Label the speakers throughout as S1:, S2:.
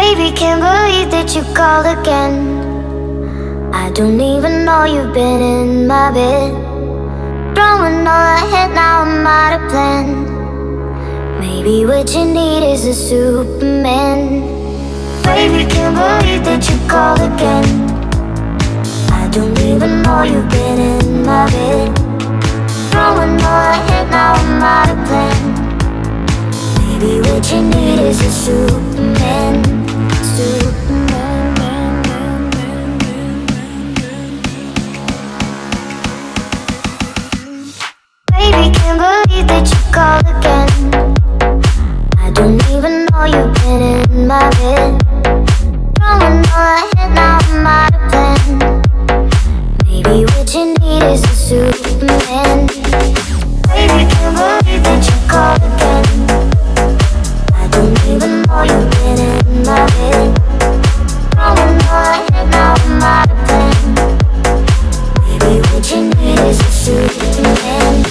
S1: Baby, can't believe that you called again. I don't even know you've been in my bed. Throwing all ahead, now I'm out of plan. Maybe what you need is a Superman. Baby, can't believe that you called again. I don't even know you've been in my bed. Throwing all ahead, now I'm out of plan. Maybe what you need is a Superman. Baby, can't believe that you called again. I don't even know you've been in my bed. Throwing all ahead, now I'm out of plan. Maybe what you need is a Superman. Baby, can't believe that you called again. I don't even know you've been in my bed. Throwing all ahead, now I'm out of plan. Maybe what you need is a Superman.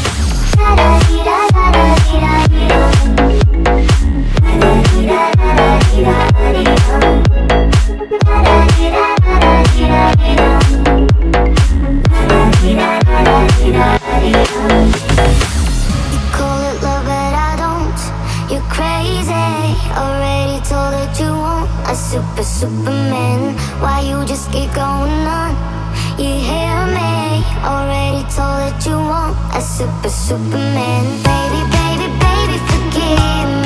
S1: Superman, why you just keep going on? You hear me? Already told that you want a Superman. Baby, baby, baby, forgive me.